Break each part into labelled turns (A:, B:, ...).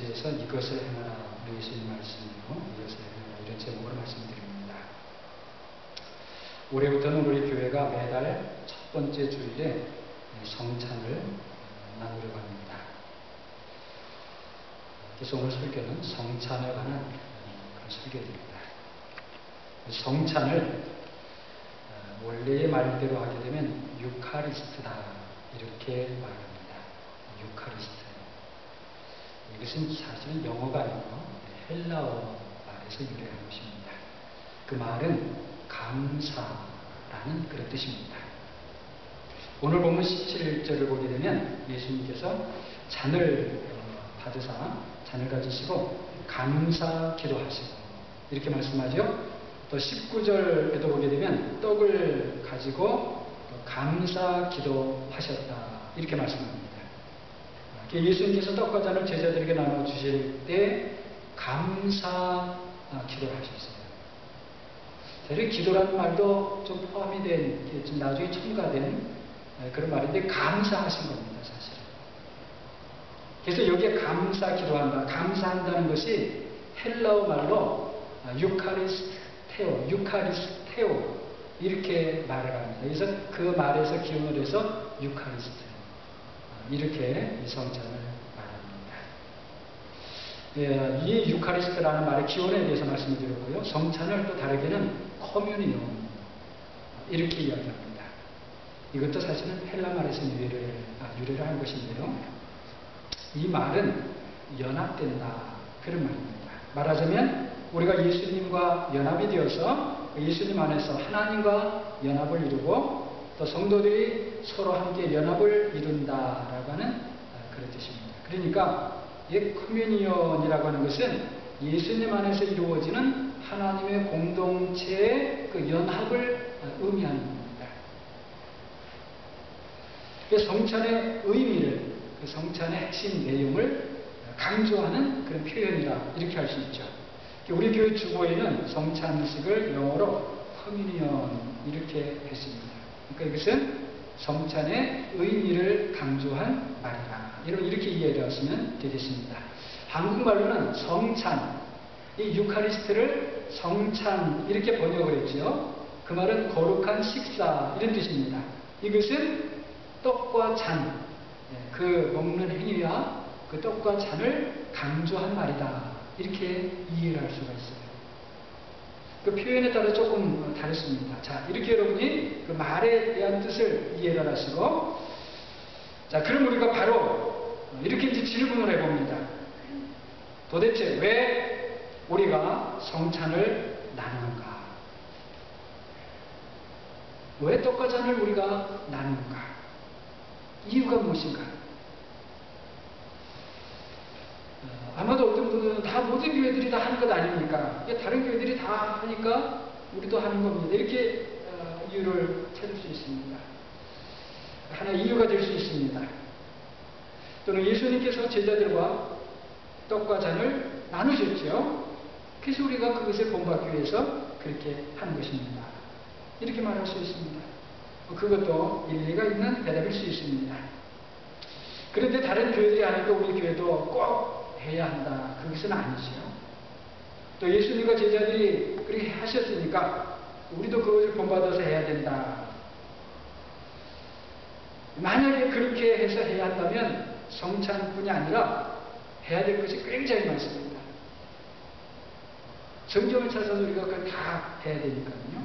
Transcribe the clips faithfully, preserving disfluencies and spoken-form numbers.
A: 에서에서 이것을 행하라, 우리 예수님 말씀으로 이것을 행하라, 이런 제목으로 말씀드립니다. 올해부터는 우리 교회가 매달 첫 번째 주일에 성찬을 나누려고 합니다. 그래서 오늘 설교는 성찬에 관한 그런 설교입니다. 성찬을 원래의 말대로 하게 되면 유카리스트다, 이렇게 말합니다. 유카리스트. 이것은 사실은 영어가 아니고 헬라어 말에서 유래한 것입니다. 그 말은 감사라는 그런 뜻입니다. 오늘 보면 십칠 절을 보게 되면 예수님께서 잔을 받으사 잔을 가지시고 감사 기도하시고 이렇게 말씀하죠. 또 십구 절에도 보게 되면 떡을 가지고 감사 기도하셨다, 이렇게 말씀합니다. 예수님께서 떡과 잔을 제자들에게 나눠 주실 때 감사 기도를 하셨어요. 사실 기도라는 말도 좀 포함이 된, 좀 나중에 첨가된 그런 말인데 감사하신 겁니다, 사실은. 그래서 여기에 감사 기도한다, 감사한다는 것이 헬라어 말로 유카리스테오, 유카리스테오 이렇게 말을 합니다. 그래서 그 말에서 기원을 해서 유카리스트, 이렇게 이 성찬을 말합니다. 예, 이 유카리스트라는 말의 기원에 대해서 말씀을 드렸고요. 성찬을 또 다르게는 커뮤니온, 이렇게 이야기합니다. 이것도 사실은 헬라 말에서 유래를, 아, 유래를 한 것인데요. 이 말은 연합된다, 그런 말입니다. 말하자면 우리가 예수님과 연합이 되어서 예수님 안에서 하나님과 연합을 이루고 또 성도들이 서로 함께 연합을 이룬다라고 하는 그런 뜻입니다. 그러니까 이 커뮤니온이라고 하는 것은 예수님 안에서 이루어지는 하나님의 공동체의 그 연합을 의미하는 겁니다. 그 성찬의 의미를, 그 성찬의 핵심 내용을 강조하는 그런 표현이라 이렇게 할 수 있죠. 우리 교회 주보에는 성찬식을 영어로 커뮤니온 이렇게 했습니다. 그러니까 이것은 성찬의 의미를 강조한 말이다, 이렇게 이해를 하시면 되겠습니다. 한국말로는 성찬, 이 유카리스트를 성찬 이렇게 번역을 했죠. 그 말은 거룩한 식사, 이런 뜻입니다. 이것은 떡과 잔, 그 먹는 행위와 그 떡과 잔을 강조한 말이다, 이렇게 이해를 할 수가 있어요. 그 표현에 따라 조금 다르습니다. 자, 이렇게 여러분이 그 말에 대한 뜻을 이해를 하시고, 자, 그럼 우리가 바로 이렇게 이제 질문을 해봅니다. 도대체 왜 우리가 성찬을 나누는가? 왜 떡과 잔을 우리가 나누는가? 이유가 무엇인가? 아마도 어떤 분들은 다 모든 교회들이 다 하는 것 아닙니까? 다른 교회들이 다 하니까 우리도 하는 겁니다, 이렇게 어, 이유를 찾을 수 있습니다. 하나의 이유가 될 수 있습니다. 또는 예수님께서 제자들과 떡과 잔을 나누셨죠. 그래서 우리가 그것을 본받기 위해서 그렇게 하는 것입니다, 이렇게 말할 수 있습니다. 그것도 일리가 있는 대답일 수 있습니다. 그런데 다른 교회들이 하니까 우리 교회도 꼭 해야 한다, 그것은 아니죠. 또 예수님과 제자들이 그렇게 하셨으니까 우리도 그것을 본받아서 해야 된다. 만약에 그렇게 해서 해야 한다면 성찬뿐이 아니라 해야 될 것이 굉장히 많습니다. 정점을 찾아서 우리가 그걸 다 해야 되니까요.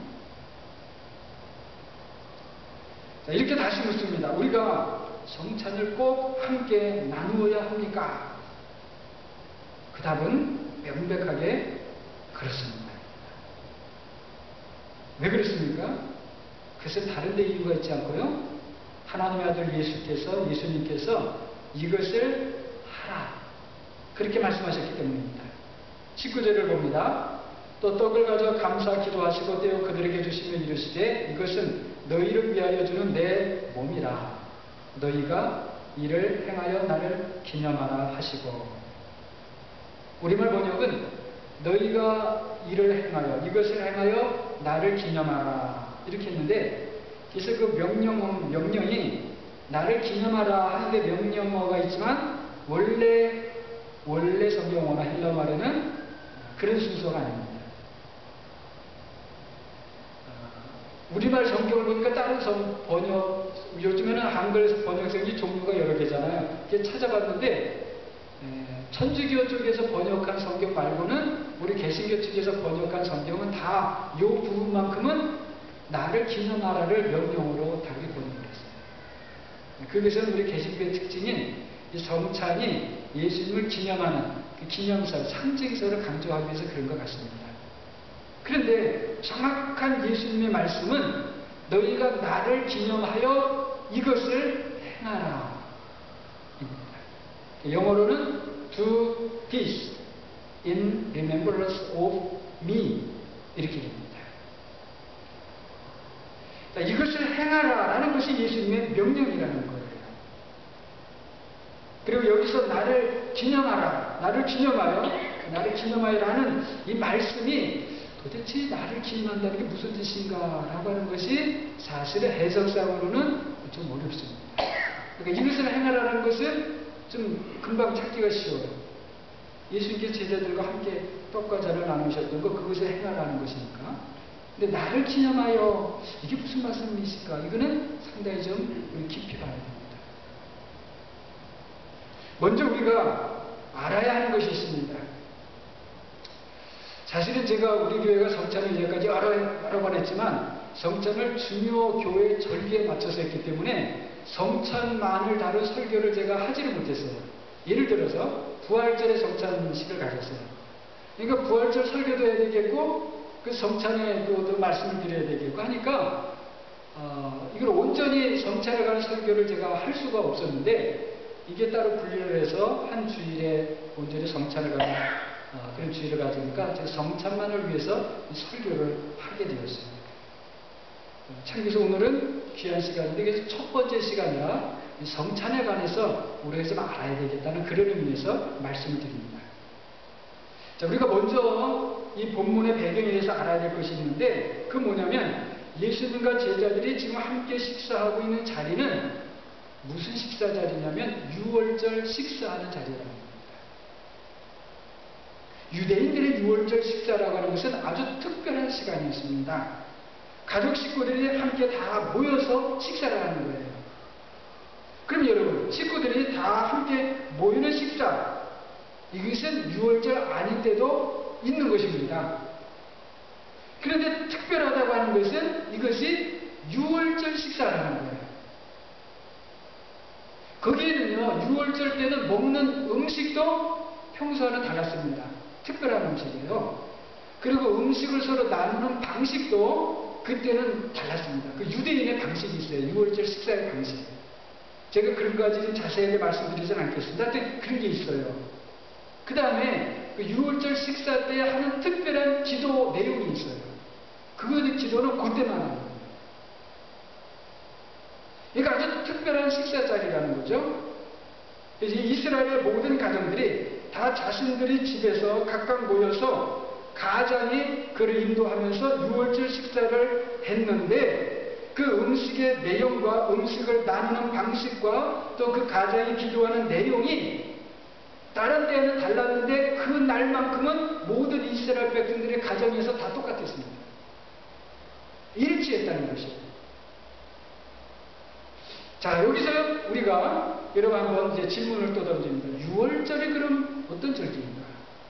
A: 자, 이렇게 다시 묻습니다. 우리가 성찬을 꼭 함께 나누어야 합니까? 그 답은 명백하게 그렇습니다. 왜 그렇습니까? 그것은 다른 데 이유가 있지 않고요. 하나님의 아들 예수께서, 예수님께서 이것을 하라, 그렇게 말씀하셨기 때문입니다. 십구 절을 봅니다. 또 떡을 가져 감사 기도하시고 떼어 그들에게 주시며 이르시되 이것은 너희를 위하여 주는 내 몸이라. 너희가 이를 행하여 나를 기념하라 하시고. 우리말 번역은 너희가 이를 행하여, 이것을 행하여 나를 기념하라, 이렇게 했는데, 그래서 그 명령, 명령이 나를 기념하라 하는데 명령어가 있지만 원래 원래 성경어나 헬라말에는 그런 순서가 아닙니다. 우리말 성경을 보니까 다른 성 번역, 요즘에는 한글 번역성이 종류가 여러 개잖아요. 이게 찾아봤는데 천주교 쪽에서 번역한 성경 말고는 우리 개신교 쪽에서 번역한 성경은 다 이 부분만큼은 나를 기념하라를 명령어로 다 번역을 했어요. 그것은 우리 개신교의 특징인 이 성찬이 예수님을 기념하는 그 기념사, 상징서를 강조하기 위해서 그런 것 같습니다. 그런데 정확한 예수님의 말씀은 너희가 나를 기념하여 이것을 행하라 입니다. 영어로는 do this in remembrance of me 이렇게 됩니다. 이것을 행하라라는 것이 예수님의 명령이라는 거예요. 그리고 여기서 나를 기념하라, 나를 기념하여, 나를 기념하여라는 이 말씀이 도대체 나를 기념한다는 게 무슨 뜻인가라고 하는 것이 사실은 해석상으로는 좀 어렵습니다. 그러니까 이것을 행하라는 것은 좀 금방 찾기가 쉬워요. 예수님께서 제자들과 함께 떡과 잔을 나누셨던 거 그것을 행하라는 것이니까. 근데 나를 기념하여 이게 무슨 말씀이실까? 이거는 상당히 좀 우리 깊이 봐야 됩니다. 먼저 우리가 알아야 하는 것이 있습니다. 사실은 제가 우리 교회가 성찬을 이제까지 여러, 여러 번 했지만 성찬을 중요 교회 절기에 맞춰서 했기 때문에 성찬만을 다룬 설교를 제가 하지를 못했어요. 예를 들어서 부활절에 성찬식을 가졌어요. 그러니까 부활절 설교도 해야 되겠고 그 성찬에도 말씀을 드려야 되겠고 하니까 어, 이걸 온전히 성찬에 관한 설교를 제가 할 수가 없었는데 이게 따로 분리를 해서 한 주일에 온전히 성찬을 가는 어, 그런 주의를 가지니까 제가 성찬만을 위해서 설교를 하게 되었습니다. 참고서 오늘은 귀한 시간인데 그래서 첫 번째 시간이라 성찬에 관해서 우리가 좀 알아야 되겠다는 그런 의미에서 말씀을 드립니다. 자, 우리가 먼저 이 본문의 배경에 대해서 알아야 될 것이 있는데 그 뭐냐면 예수님과 제자들이 지금 함께 식사하고 있는 자리는 무슨 식사 자리냐면 유월절 식사하는 자리라는 겁니다. 유대인들의 유월절 식사라고 하는 것은 아주 특별한 시간이었습니다. 가족 식구들이 함께 다 모여서 식사를 하는 거예요. 그럼 여러분, 식구들이 다 함께 모이는 식사, 이것은 유월절 아닌 때도 있는 것입니다. 그런데 특별하다고 하는 것은 이것이 유월절 식사라는 거예요. 거기에는요, 유월절 때는 먹는 음식도 평소와는 달랐습니다. 특별한 음식이에요. 그리고 음식을 서로 나누는 방식도 그때는 달랐습니다. 그 유대인의 방식이 있어요. 유월절 식사의 방식. 제가 그런 가지 자세하게 말씀드리진 않겠습니다. 하여튼 그런 게 있어요. 그 다음에 그 유월절 식사 때 하는 특별한 기도 내용이 있어요. 그 기도는 그때만 하는 거예요. 그러니까 아주 특별한 식사 자리라는 거죠. 그래서 이스라엘의 모든 가정들이 다 자신들이 집에서 각각 모여서 가장이 그를 인도하면서 유월절 식사를 했는데 그 음식의 내용과 음식을 나누는 방식과 또 그 가장이 기도하는 내용이 다른 때는 달랐는데 그 날만큼은 모든 이스라엘 백성들의 가정에서 다 똑같았습니다. 일치했다는 것이에요. 자, 여기서 우리가 여러분 한번 이제 질문을 또 던집니다. 유월절이 그럼 어떤 절기인가?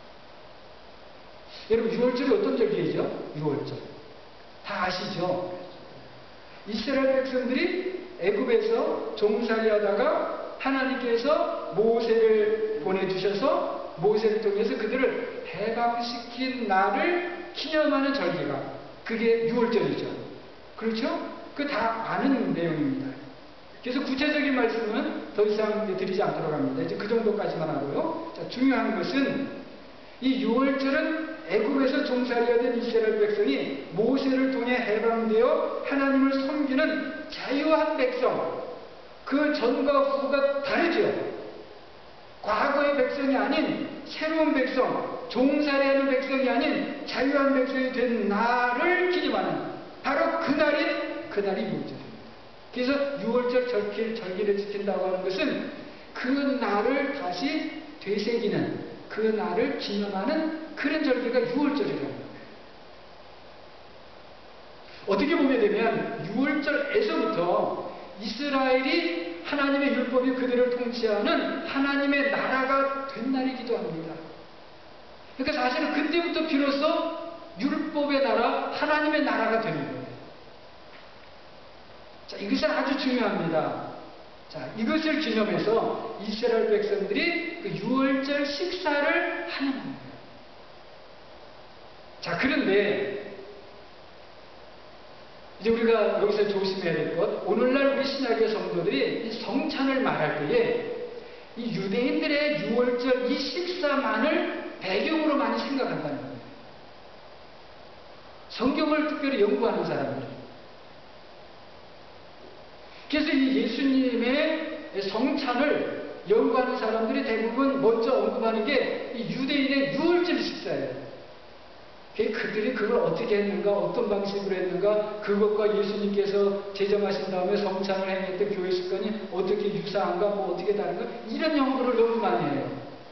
A: 여러분 유월절이 어떤 절기이죠? 유월절. 다 아시죠? 이스라엘 백성들이 애굽에서 종살이 하다가 하나님께서 모세를 보내주셔서 모세를 통해서 그들을 해방시킨 날을 기념하는 절기가 그게 유월절이죠. 그렇죠? 그 다 아는 내용입니다. 그래서 구체적인 말씀은 더 이상 드리지 않도록 합니다. 이제 그 정도까지만 하고요. 자, 중요한 것은 이 유월절은 애굽에서 종살이하던 이스라엘 백성이 모세를 통해 해방되어 하나님을 섬기는 자유한 백성, 그 전과 후가 다르죠. 과거의 백성이 아닌 새로운 백성, 종살이하는 백성이 아닌 자유한 백성이 된 날을 기념하는 바로 그날이 그날이 유월절입니다. 그래서 유월절 절기를, 절기를 지킨다고 하는 것은 그 날을 다시 되새기는 그 날을 기념하는 그런 절기가 유월절이라는 거예요. 어떻게 보게 되면 유월절에서부터 이스라엘이 하나님의 율법이 그들을 통치하는 하나님의 나라가 된 날이기도 합니다. 그러니까 사실은 그때부터 비로소 율법의 나라, 하나님의 나라가 되는 거예요. 자, 이것은 아주 중요합니다. 자, 이것을 기념해서 이스라엘 백성들이 그 유월절 식사를 하는 겁니다. 자, 그런데 이제 우리가 여기서 조심해야 될 것, 오늘날 우리 신약의 성도들이 이 성찬을 말할 때에 이 유대인들의 유월절 이 식사만을 배경으로 많이 생각한다는 거예요. 성경을 특별히 연구하는 사람들. 그래서 이 예수님의 성찬을 연구하는 사람들이 대부분 먼저 언급하는 게 이 유대인의 유월절 식사예요. 그들이 그걸 어떻게 했는가, 어떤 방식으로 했는가, 그것과 예수님께서 제정하신 다음에 성찬을 행했던 교회 습관이 어떻게 유사한가, 뭐 어떻게 다른가, 이런 연구를 너무 많이 해요.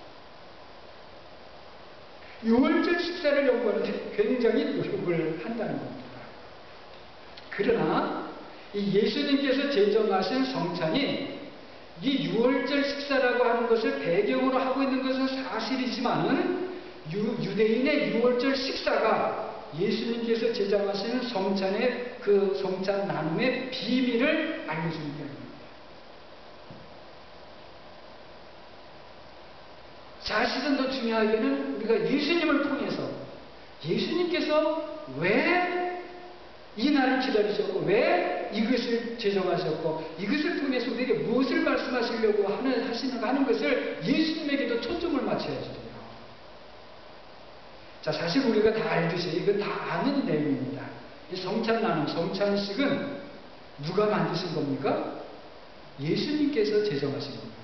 A: 유월절 식사를 연구하는데 굉장히 노력을 한다는 겁니다. 그러나 이 예수님께서 제정하신 성찬이 이 유월절 식사라고 하는 것을 배경으로 하고 있는 것은 사실이지만은 유, 유대인의 유월절 식사가 예수님께서 제정하신 성찬의 그 성찬 나눔의 비밀을 알려주는 게 아닙니다. 사실은 더 중요하게는 우리가 예수님을 통해서 예수님께서 왜 이 날을 기다리셨고 왜 이것을 제정하셨고 이것을 통해서 우리에게 무엇을 말씀하시려고 하는, 하시는가 하는 것을 예수님에게도 초점을 맞춰야죠. 자, 사실 우리가 다 알듯이 이건 다 아는 내용입니다. 이 성찬 나눔, 성찬식은 누가 만드신 겁니까? 예수님께서 제정하신 겁니다.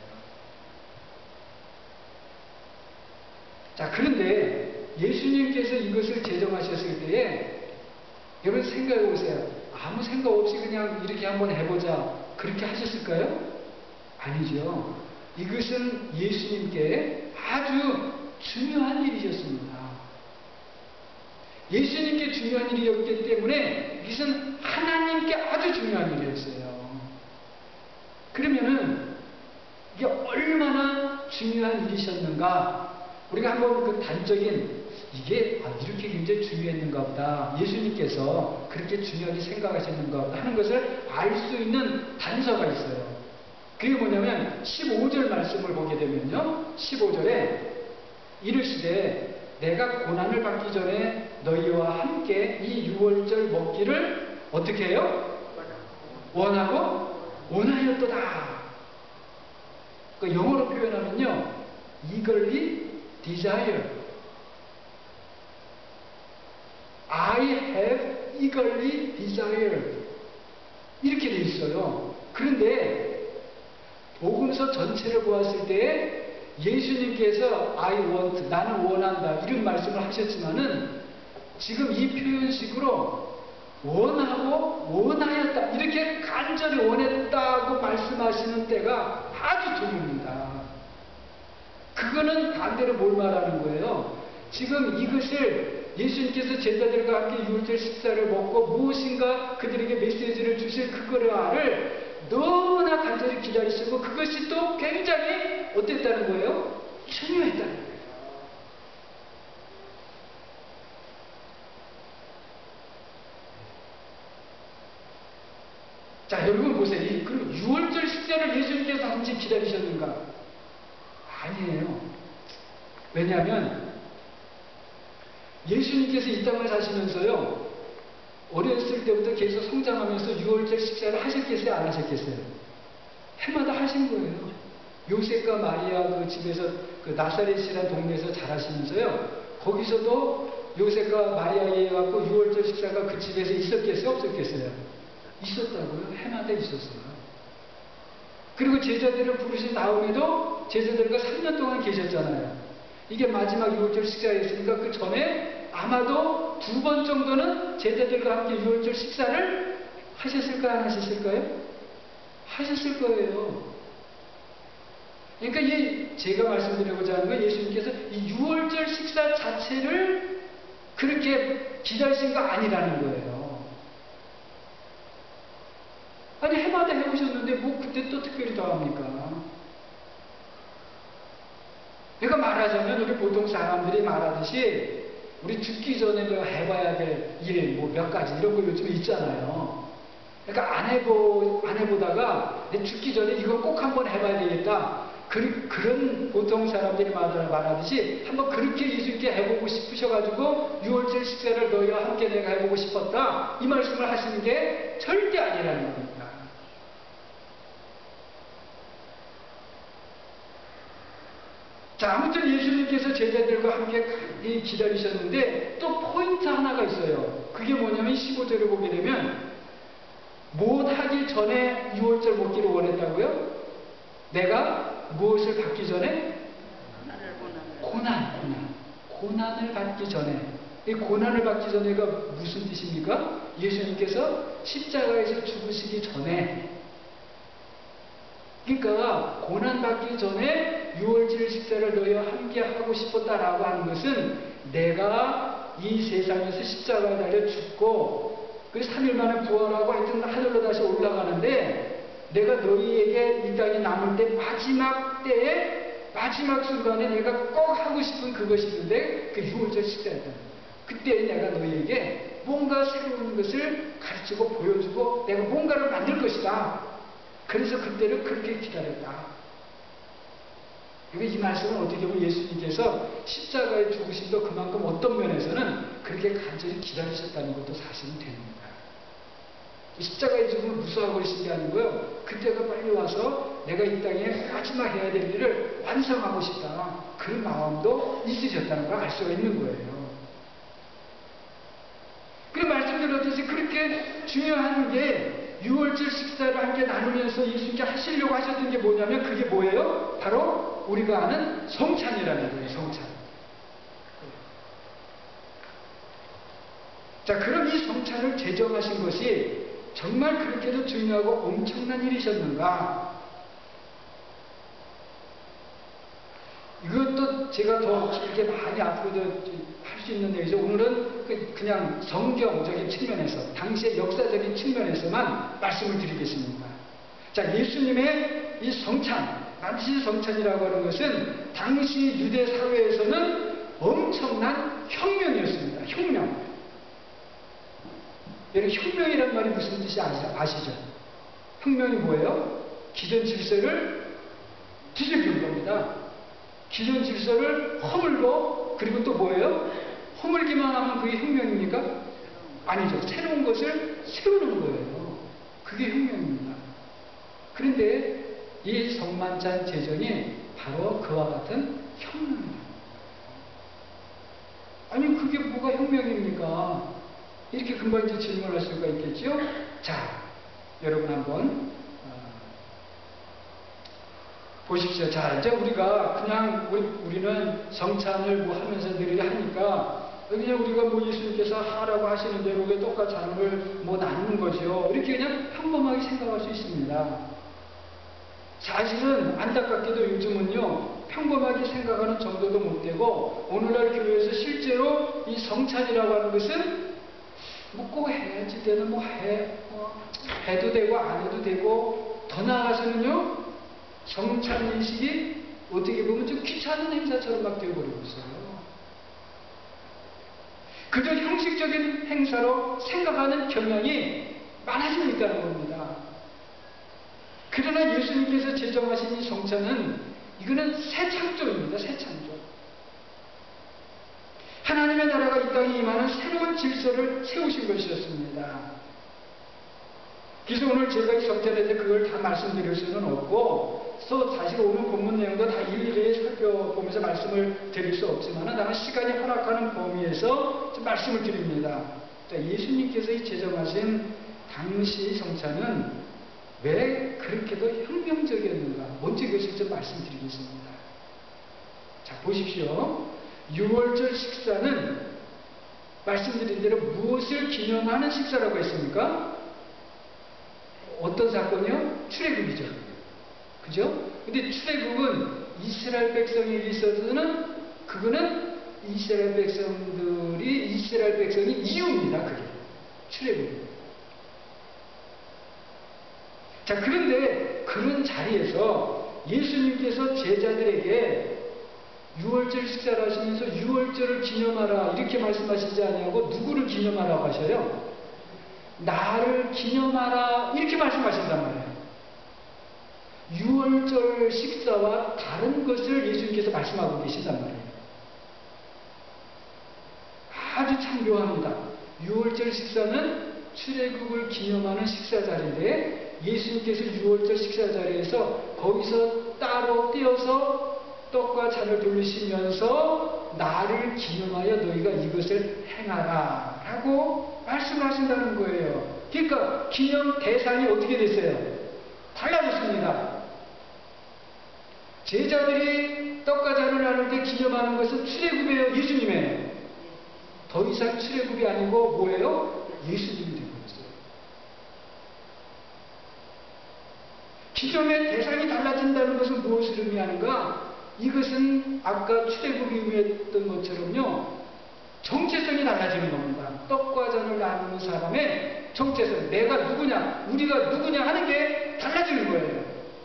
A: 자, 그런데 예수님께서 이것을 제정하셨을 때에 여러분 생각해 보세요. 아무 생각 없이 그냥 이렇게 한번 해보자, 그렇게 하셨을까요? 아니죠. 이것은 예수님께 아주 중요한 일이셨습니다. 예수님께 중요한 일이었기 때문에 이것은 하나님께 아주 중요한 일이었어요. 그러면은 이게 얼마나 중요한 일이셨는가, 우리가 한번 그 단적인 이게 아, 이렇게 굉장히 중요했는가 보다, 예수님께서 그렇게 중요하게 생각하셨는가 보다 하는 것을 알 수 있는 단서가 있어요. 그게 뭐냐면 십오 절 말씀을 보게 되면요, 십오 절에 이르시되 내가 고난을 받기 전에 너희와 함께 이 유월절 먹기를 어떻게 해요? 원하고 원하였도다. 그 영어로 표현하면요, eagerly desire. I have eagerly desired. 이렇게 돼 있어요. 그런데 복음서 전체를 보았을 때 예수님께서 I want, 나는 원한다, 이런 말씀을 하셨지만은 지금 이 표현식으로 원하고 원하였다, 이렇게 간절히 원했다고 말씀하시는 때가 아주 드뭅니다. 그거는 반대로 뭘 말하는 거예요? 지금 이것을 예수님께서 제자들과 함께 유월절 식사를 먹고 무엇인가 그들에게 메시지를 주실 그거를 너무나 간절히 기다리시고 그것이 또 굉장히 어땠다는 거예요? 중요했다는 거예요. 자, 여러분 보세요. 그럼 유월절 식사를 예수님께서 한지 기다리셨는가? 아니에요. 왜냐하면 예수님께서 이 땅을 사시면서요, 어렸을 때부터 계속 성장하면서 유월절 식사를 하셨겠어요? 안 하셨겠어요? 해마다 하신 거예요. 요셉과 마리아 그 집에서, 그 나사렛이라는 동네에서 자라시면서요, 거기서도 요셉과 마리아에 갖고 유월절 식사가 그 집에서 있었겠어요? 없었겠어요? 있었다고요. 해마다 있었어요. 그리고 제자들을 부르신 다음에도 제자들과 삼 년 동안 계셨잖아요. 이게 마지막 유월절 식사였으니까 그 전에 아마도 두 번 정도는 제자들과 함께 유월절 식사를 하셨을까 안 하셨을까요? 하셨을 거예요. 그러니까 이 제가 말씀드리고자 하는 건 예수님께서 이 유월절 식사 자체를 그렇게 기다리신 거 아니라는 거예요. 아니 해마다 해오셨는데 뭐 그때 또 특별히 더 합니까? 내가 말하자면 우리 보통 사람들이 말하듯이 우리 죽기 전에 뭐 해봐야 될 일 뭐 몇 가지 이런 거 요즘 있잖아요. 그러니까 안 해보 안 해보다가 내 죽기 전에 이거 꼭 한번 해봐야 되겠다. 그, 그런 보통 사람들이 말하듯이 한번 그렇게 예수님께 해보고 싶으셔가지고 유월절 식사를 너희와 함께 내가 해보고 싶었다. 이 말씀을 하시는 게 절대 아니라는 겁니다. 자, 아무튼 예수님께서 제자들과 함께 기다리셨는데 또 포인트 하나가 있어요. 그게 뭐냐면 십오 절을 보게 되면 못하기 전에 유월절 먹기를 원했다고요? 내가 무엇을 받기 전에? 고난, 고난. 고난을 받기 전에. 이 고난을 받기 전에가 무슨 뜻입니까? 예수님께서 십자가에서 죽으시기 전에. 그러니까 고난 받기 전에 유월절 식사를 너희와 함께 하고 싶었다라고 하는 것은 내가 이 세상에서 십자가에 달려 죽고 그 삼 일 만에 부활하고 하여튼 하늘로 다시 올라가는데 내가 너희에게 이 땅에 남을 때 마지막 때에 마지막 순간에 내가 꼭 하고 싶은 그것이 있는데 그 유월절 식사였다. 그때 내가 너희에게 뭔가 새로운 것을 가르치고 보여주고 내가 뭔가를 만들 것이다. 그래서 그때를 그렇게 기다렸다. 이 말씀은 어떻게 보면 예수님께서 십자가에 죽으심도 그만큼 어떤 면에서는 그렇게 간절히 기다리셨다는 것도 사실은 됩니다. 십자가의 죽음을 무서워하고 계신 게 아니고요. 그때가 빨리 와서 내가 이 땅에 마지막 해야 될 일을 완성하고 싶다. 그 마음도 있으셨다는 걸 알 수가 있는 거예요. 그 말씀드렸듯이 그렇게 중요한 게 유월절 식사를 함께 나누면서 예수님께 하시려고 하셨던 게 뭐냐면 그게 뭐예요? 바로 우리가 아는 성찬이라는 거예요. 성찬. 자, 그럼 이 성찬을 제정하신 것이 정말 그렇게도 중요하고 엄청난 일이셨는가? 이것도 제가 더 길게 많이 앞으로도 할 수 있는 내용이죠. 오늘은 그냥 성경적인 측면에서, 당시의 역사적인 측면에서만 말씀을 드리겠습니다. 자, 예수님의 이 성찬, 만시 성찬이라고 하는 것은 당시 유대 사회에서는 엄청난 혁명이었습니다. 혁명. 여러분, 혁명이란 말이 무슨 뜻인지 아시죠? 혁명이 뭐예요? 기존 질서를 뒤집는 겁니다. 기존 질서를 허물고, 그리고 또 뭐예요? 허물기만 하면 그게 혁명입니까? 아니죠. 새로운 것을 세우는 거예요. 그게 혁명입니다. 그런데 이 성만찬 제정이 바로 그와 같은 혁명입니다. 아니, 그게 뭐가 혁명입니까? 이렇게 금방 이제 질문할 수가 있겠죠? 자, 여러분 한번 어, 보십시오. 자, 이제 우리가 그냥 우리, 우리는 성찬을 뭐 하면서 늘 하니까 그냥 우리가 뭐 예수님께서 하라고 하시는 대로 똑같이 하는 걸 뭐 나누는 거죠. 이렇게 그냥 평범하게 생각할 수 있습니다. 사실은 안타깝게도 요즘은요, 평범하게 생각하는 정도도 못 되고, 오늘날 교회에서 실제로 이 성찬이라고 하는 것은 뭐 꼭 해야지 되는 뭐 해, 뭐 해도 되고 안 해도 되고, 더 나아가서는요, 성찬 인식이 어떻게 보면 좀 귀찮은 행사처럼 막 되어버리고 있어요. 그저 형식적인 행사로 생각하는 경향이 많아지고 있다는 겁니다. 그러나 예수님께서 제정하신 이 성찬은 이거는 새 창조입니다. 새 창조. 하나님의 나라가 이 땅에 임하는 새로운 질서를 세우신 것이었습니다. 그래서 오늘 제가 이 성찬에 대해 그걸 다 말씀드릴 수는 없고, 또 사실 오늘 본문 내용도 다 일일이 살펴보면서 말씀을 드릴 수 없지만, 나는 시간이 허락하는 범위에서 좀 말씀을 드립니다. 자, 예수님께서 이 제정하신 당시 성찬은 왜 그렇게도 혁명적이었는가? 먼저 이것을 좀 말씀드리겠습니다. 자, 보십시오. 유월절 식사는 말씀드린 대로 무엇을 기념하는 식사라고 했습니까? 어떤 사건이요? 출애굽이죠. 그죠? 근데 출애굽은 이스라엘 백성에게 있어서는 그거는 이스라엘 백성들이 이스라엘 백성이 이유입니다. 그게 출애굽. 자, 그런데 그런 자리에서 예수님께서 제자들에게 유월절 식사를 하시면서 유월절을 기념하라 이렇게 말씀하시지 아니하고 누구를 기념하라고 하셔요? 나를 기념하라 이렇게 말씀하신단 말이에요. 유월절 식사와 다른 것을 예수님께서 말씀하고 계신단 말이에요. 아주 참 묘합니다. 유월절 식사는 출애굽을 기념하는 식사 자리인데 예수님께서 유월절 식사 자리에서 거기서 따로 떼어서 떡과 잔을 돌리시면서 나를 기념하여 너희가 이것을 행하라 라고 말씀하신다는 거예요. 그러니까 기념 대상이 어떻게 됐어요? 달라졌습니다. 제자들이 떡과 잔을 나눌 때 기념하는 것은 출애굽이에요, 예수님이에요? 더 이상 출애굽이 아니고 뭐예요? 예수님이 된 거였어요. 기념의 대상이 달라진다는 것은 무엇을 의미하는가? 이것은 아까 출애굽이 의미했던 것처럼요, 정체성이 달라지는 겁니다. 떡과 잔을 나누는 사람의 정체성, 내가 누구냐, 우리가 누구냐 하는 게 달라지는 거예요.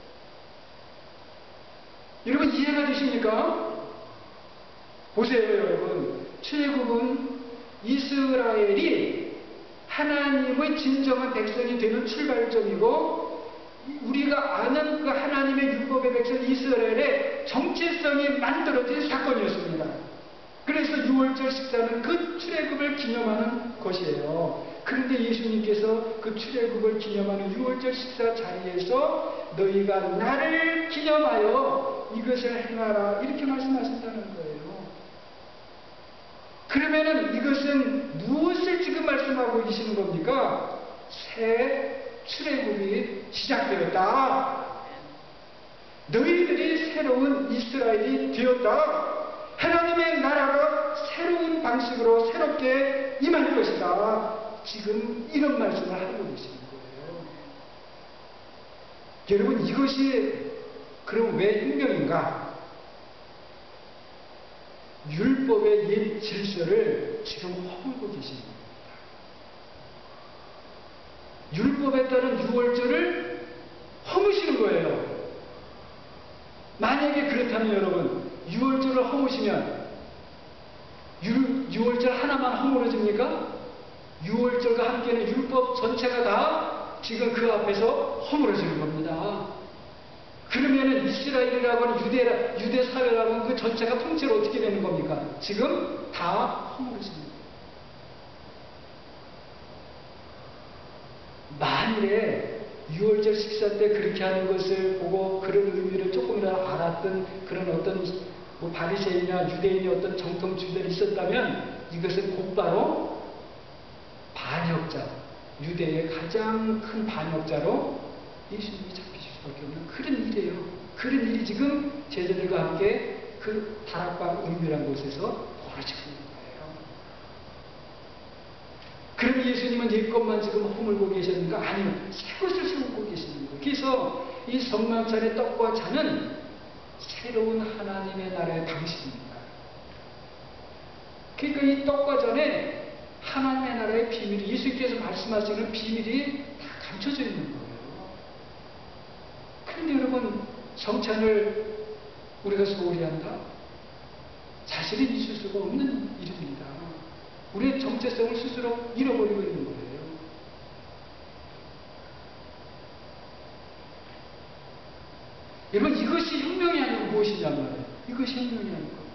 A: 여러분 이해가 되십니까? 보세요, 여러분. 출애굽은 이스라엘이 하나님의 진정한 백성이 되는 출발점이고, 우리가 아는 그 하나님의 율법의 백성 이스라엘의 정체성이 만들어진 사건이었습니다. 그래서 유월절 식사는 그 출애굽을 기념하는 것이에요. 그런데 예수님께서 그 출애굽을 기념하는 유월절 식사 자리에서 너희가 나를 기념하여 이것을 행하라 이렇게 말씀하신다는 거예요. 그러면은 이것은 무엇을 지금 말씀하고 계시는 겁니까? 새 출애굽이 시작되었다. 너희들이 새로운 이스라엘이 되었다. 하나님의 나라가 새로운 방식으로 새롭게 임할 것이다. 지금 이런 말씀을 하고 계시는 거예요. 여러분 이것이 그럼 왜 혁명인가? 율법의 옛 질서를 지금 허물고 계시는 겁니다. 율법에 따른 유월절을 허무시는 거예요. 만약에 그렇다면 여러분 유월절을 허무시면 유, 유월절 하나만 허물어집니까? 유월절과 함께는 율법 전체가 다 지금 그 앞에서 허물어지는 겁니다. 그러면은 이스라엘이라고 하는 유대, 유대 사회라고 하는 그 전체가 통째로 어떻게 되는 겁니까? 지금 다 허물어집니다. 만일에 유월절 식사 때 그렇게 하는 것을 보고 그런 의미를 조금이라도 알았던 그런 어떤 뭐 바리새인이나 유대인의 어떤 정통주의들이 있었다면 이것은 곧바로 반역자, 유대의 가장 큰 반역자로 예수님이 잡히실 수밖에 없는 그런 일이에요. 그런 일이 지금 제자들과 함께 그 다락방 은밀한 곳에서 벌어지고 있는 거예요. 그럼 예수님은 옛 것만 지금 허물고 계셨는가? 아니요. 새 것을 세우고 계시는 거예요. 그래서 이 성만찬의 떡과 잔은 새로운 하나님의 나라의 방식입니다. 그러니까 이 떡과 잔에 하나님의 나라의 비밀이, 예수님께서 말씀하시는 비밀이 다 감춰져 있는 거예요. 그런데 여러분, 성찬을 우리가 소홀히 한다? 사실은 있을 수가 없는 일입니다. 우리의 정체성을 스스로 잃어버리고 있는 거예요. 여러분, 이것이 혁명이 아니고 무엇이냐는 말이에요. 이것이 혁명이 아니고.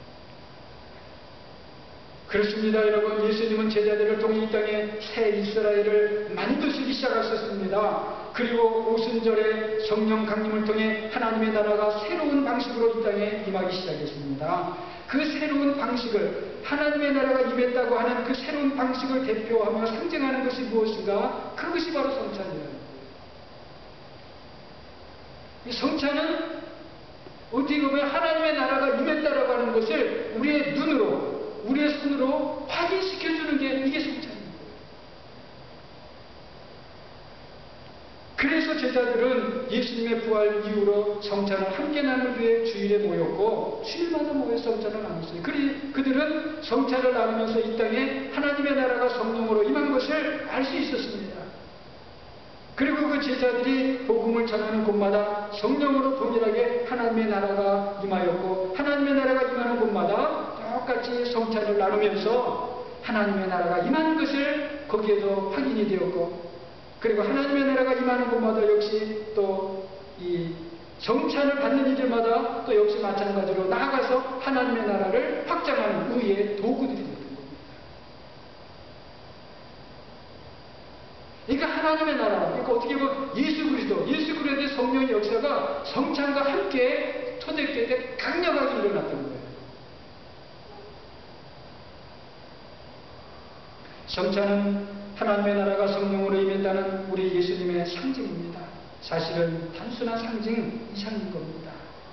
A: 그렇습니다, 여러분. 예수님은 제자들을 통해 이 땅에 새 이스라엘을 만드시기 시작하셨습니다. 그리고 오순절에 성령 강림을 통해 하나님의 나라가 새로운 방식으로 이 땅에 임하기 시작했습니다. 그 새로운 방식을, 하나님의 나라가 임했다고 하는 그 새로운 방식을 대표하며 상징하는 것이 무엇인가? 그것이 바로 성찬이라는 거예요. 이 성찬은 어떻게 보면 하나님의 나라가 임했다라고 하는 것을 우리의 눈으로, 우리의 손으로 확인시켜주는 게 이게 성찬입니다. 그래서 제자들은 예수님의 부활 이후로 성찬을 함께 나누기 위해 주일에 모였고 주일마다 모여 성찬을 나눴어요. 그리 그들은 성찬을 나누면서 이 땅에 하나님의 나라가 성령으로 임한 것을 알 수 있었습니다. 그리고 그 제자들이 복음을 전하는 곳마다 성령으로 동일하게 하나님의 나라가 임하였고 하나님의 나라가 임하는 곳마다 똑같이 성찬을 나누면서 하나님의 나라가 임하는 것을 거기에도 확인이 되었고, 그리고 하나님의 나라가 임하는 곳마다 역시 또 이 성찬을 받는 이들마다 또 역시 마찬가지로 나아가서 하나님의 나라를 확장하는 의의 도구들이 되는 겁니다. 그러니까 하나님의 나라, 그러니까 어떻게 보면 예수 그리스도, 예수 그리스도의 성령의 역사가 성찬과 함께 초대교회 때 강력하게 일어났던 거예요. 성찬은 하나님의 나라가 성령으로 임했다는 우리 예수님의 상징입니다. 사실은 단순한 상징 이상인 겁니다.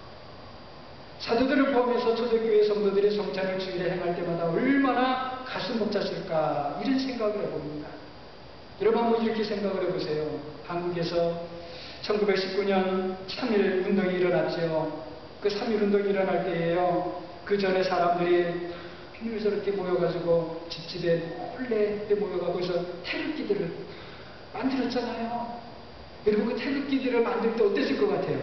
A: 사도들을 포함해서 초대교회 성도들이 성찬을 주일에 행할 때마다 얼마나 가슴 벅찼을까 이런 생각을 해봅니다. 여러분 한번 이렇게 생각을 해보세요. 한국에서 천구백십구 년 삼일 운동이 일어났죠. 그 삼일 운동이 일어날 때에요. 그 전에 사람들이 비밀스럽게 모여가지고 집집에 몰래 모여가고 해서 태극기들을 만들었잖아요. 여러분 그 태극기들을 만들 때 어땠을 것 같아요?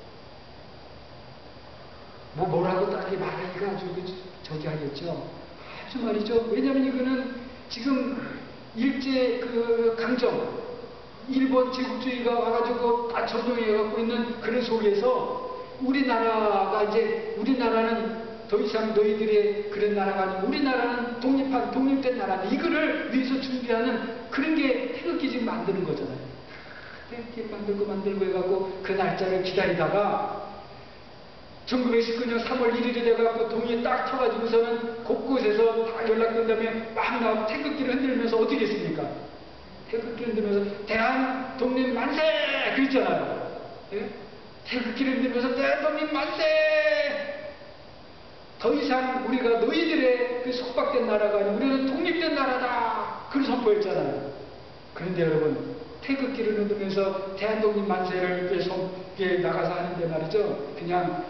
A: 뭐 뭐라고 딱히 말하기가 아주 저기 하겠죠. 아주 말이죠. 왜냐하면 이거는 지금 일제 그 강점, 일본 제국주의가 와가지고 다 점령해갖고 있는 그런 속에서 우리나라가 이제 우리나라는 더 이상 너희들의 그런 나라가 아니고 우리나라는 독립한 독립된 나라인데 이거를 위해서 준비하는 그런 게 태극기 지금 만드는 거잖아요. 태극기 만들고 만들고 해갖고 그 날짜를 기다리다가 천구백십구 년 삼월 일일이 돼갖고 동이 딱 터가지고서는 곳곳에서 다 연락된 다음에 막 나와 태극기를 흔들면서 어떻게 했습니까? 태극기를 흔들면서 대한 독립 만세! 그랬잖아요. 예? 태극기를 흔들면서 대한 독립 만세! 더 이상 우리가 너희들의 그 속박된 나라가 아니고 우리는 독립된 나라다! 그걸 선포했잖아요. 그런데 여러분, 태극기를 흔들면서 대한독립 만세를 이렇게 나가서 하는데 말이죠. 그냥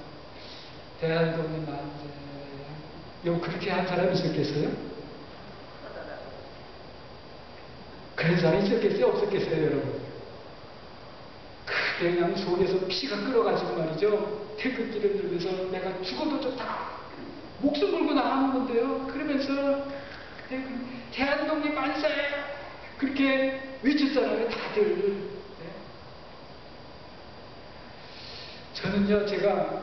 A: 대한독립 만세. 요 그렇게 한 사람이 있었겠어요? 그런 사람이 있었겠어요? 없었겠어요, 여러분? 그때 그냥 속에서 피가 끓어가지고 말이죠. 태극기를 들면서 내가 죽어도 좋다. 목숨 걸고 나가는 건데요. 그러면서 대한독립 만세! 그렇게 외쳤잖아요, 다들. 네. 저는요, 제가,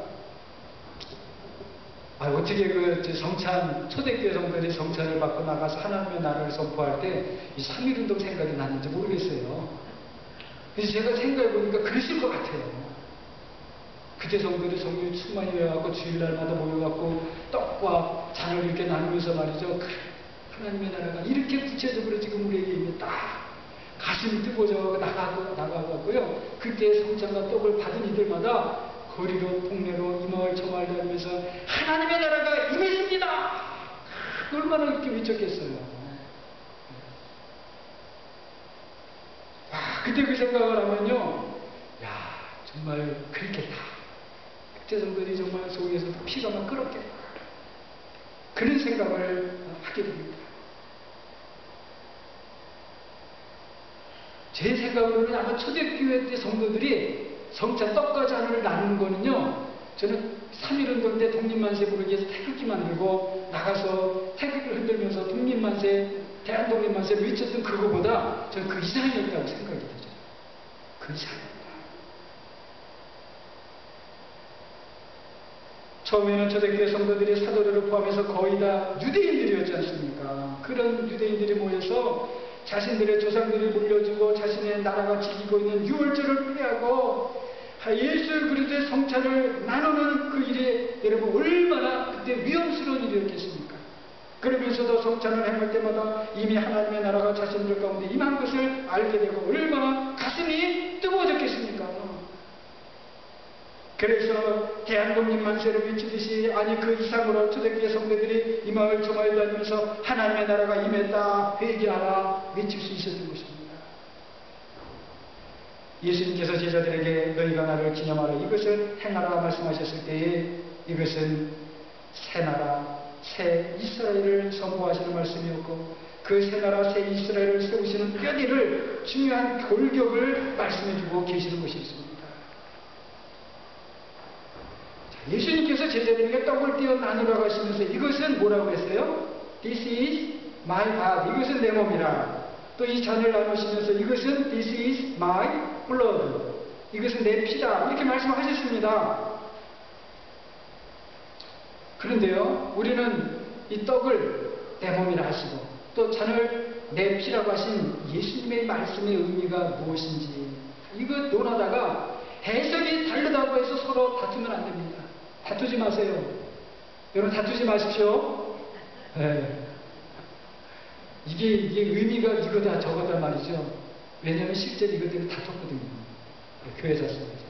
A: 아, 어떻게 그 성찬, 초대교회 성도들이 성찬을 받고 나가서 하나님의 나라를 선포할 때 이 삼일운동 생각이 났는지 모르겠어요. 그래서 제가 생각해보니까 그랬을 것 같아요. 그때 성도들이 성령이 충만히 외워갖고 주일날마다 모여갖고 떡과 잔을 이렇게 나누면서 말이죠. 하나님의 나라가 이렇게 구체적으로 지금 우리에게 이미 딱 가슴이 뜨거워져 나가고, 나가고요. 그때 성찬과 떡을 받은 이들마다 거리로, 동네로, 이마을, 저마을 다니면서 하나님의 나라가 임했습니다! 얼마나 이렇게 외쳤겠어요. 와, 그때 그 생각을 하면요. 야, 정말 그렇겠다. 그때 성도들이 정말 속에서 피가 막 끓었겠다. 그런 생각을 하게 됩니다. 제 생각으로는 아마 초대교회 때 성도들이 성찬 떡과 잔을 나누는 거는요, 저는 삼일운동 때 독립만세 부르기 위해서 태극기 만들고 나가서 태극기를 흔들면서 독립만세, 대한독립만세를 외쳤던 그거보다 저는 그 이상이었다고 생각이 되죠. 그 이상이었다. 처음에는 초대교회 성도들이 사도들을 포함해서 거의 다 유대인들이었지 않습니까? 그런 유대인들이 모여서 자신들의 조상들이 물려주고 자신의 나라가 지키고 있는 유월절을 피하고 예수 그리스도의 성찬을 나누는 그 일이 여러분 얼마나 그때 위험스러운 일이었겠습니까? 그러면서도 성찬을 행할 때마다 이미 하나님의 나라가 자신들 가운데 임한 것을 알게 되고 얼마나 가슴이 뜨거워졌겠습니까? 그래서 대한독립 만세를 외치듯이 아니 그 이상으로 초대교회 성도들이 이 마을 저 마을 다니면서 하나님의 나라가 임했다 회개하라 외칠 수 있었던 것입니다. 예수님께서 제자들에게 너희가 나를 기념하라 이것을 행하라 말씀하셨을 때에 이것은 새 나라, 새 이스라엘을 선포하시는 말씀이었고 그 새 나라, 새 이스라엘을 세우시는 뼈대를 중요한 골격을 말씀해주고 계시는 것이었습니다. 예수님께서 제자들에게 떡을 떼어 나누라고 하시면서 이것은 뭐라고 했어요? This is my body. 이것은 내 몸이라. 또 이 잔을 나누시면서 이것은 This is my blood. 이것은 내 피다. 이렇게 말씀하셨습니다. 그런데요, 우리는 이 떡을 내 몸이라 하시고 또 잔을 내 피라고 하신 예수님의 말씀의 의미가 무엇인지 이거 논하다가 해석이 다르다고 해서 서로 다투면 안 됩니다. 다투지 마세요. 여러분 다투지 마십시오. 네. 이게, 이게 의미가 이거다 저거다 말이죠. 왜냐하면 실제로 이것 때문에 다퉜거든요. 교회에서 쓰면서.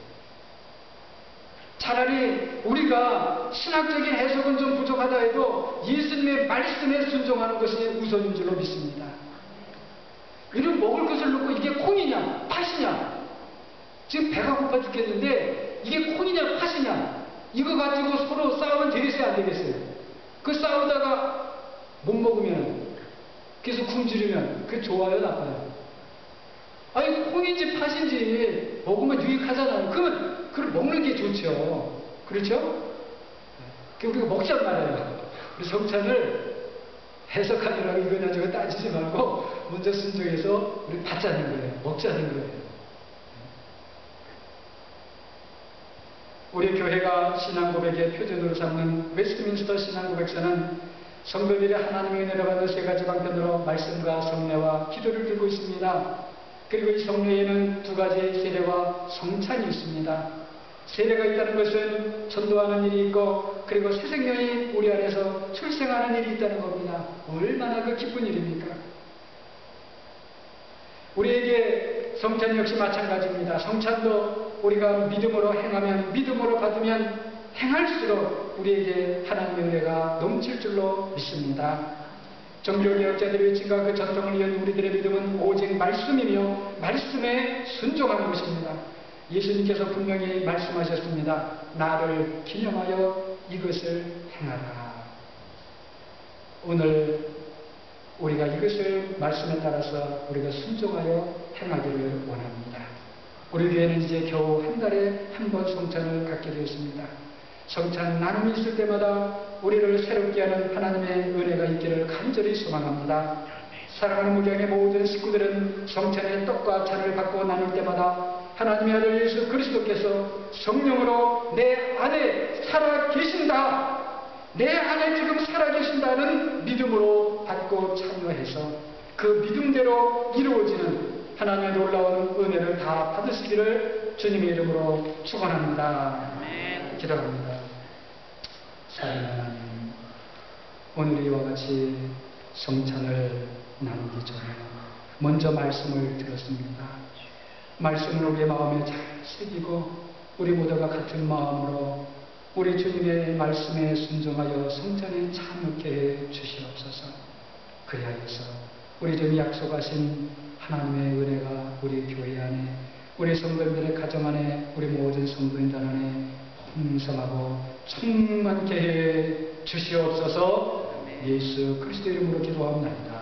A: 차라리 우리가 신학적인 해석은 좀 부족하다 해도 예수님의 말씀에 순종하는 것이 우선인 줄로 믿습니다. 이런 먹을 것을 놓고 이게 콩이냐 팥이냐 지금 배가 고파 죽겠는데 이게 콩이냐 팥이냐 이거 가지고 서로 싸우면 되겠어요 안 되겠어요? 그 싸우다가 못 먹으면 계속 굶주리면 그게 좋아요 나빠요? 아니 콩인지 팥인지 먹으면 유익하잖아요. 그러면 그걸 먹는 게 좋죠. 그렇죠? 우리가 먹자는 말이에요. 우리 성찬을 해석하느라고 이거냐 저거 따지지 말고 먼저 순종해서 우리 받자는 거예요. 먹자는 거예요. 우리 교회가 신앙고백의 표준으로 삼는 웨스트민스터 신앙고백서는 성도들이 하나님의 은혜를 받는 세 가지 방편으로 말씀과 성례와 기도를 들고 있습니다. 그리고 이 성례에는 두 가지 세례와 성찬이 있습니다. 세례가 있다는 것은 전도하는 일이 있고 그리고 새 생명이 우리 안에서 출생하는 일이 있다는 겁니다. 얼마나 그 기쁜 일입니까? 우리에게 성찬 역시 마찬가지입니다. 성찬도 우리가 믿음으로 행하면 믿음으로 받으면 행할수록 우리에게 하나님의 은혜가 넘칠 줄로 믿습니다. 종교개혁자들의 외침과 그 전통을 이은 우리들의 믿음은 오직 말씀이며 말씀에 순종하는 것입니다. 예수님께서 분명히 말씀하셨습니다. 나를 기념하여 이것을 행하라. 오늘 우리가 이것을 말씀에 따라서 우리가 순종하여 행하기를 원합니다. 우리 교회는 이제 겨우 한 달에 한 번 성찬을 갖게 되었습니다. 성찬 나눔이 있을 때마다 우리를 새롭게 하는 하나님의 은혜가 있기를 간절히 소망합니다. 사랑하는 무경의 모든 식구들은 성찬의 떡과 잔을 받고 나눌 때마다 하나님의 아들 예수 그리스도께서 성령으로 내 안에 살아 계신다. 내 안에 지금 살아계신다는 믿음으로 받고 참여해서 그 믿음대로 이루어지는 하나님의 놀라운 은혜를 다 받으시기를 주님의 이름으로 축원합니다. 기도합니다. 사랑하는 하나님, 오늘 이와 같이 성찬을 나누기 전에 먼저 말씀을 들었습니다. 말씀을 우리의 마음에 잘 새기고 우리 모두가 같은 마음으로 우리 주님의 말씀에 순종하여 성찬에 참여케 해 주시옵소서. 그리하여서 우리 주님이 약속하신 하나님의 은혜가 우리 교회 안에 우리 성도님들의 가정 안에 우리 모든 성도인들 안에 풍성하고 충만케 해 주시옵소서. 예수 그리스도 이름으로 기도합니다.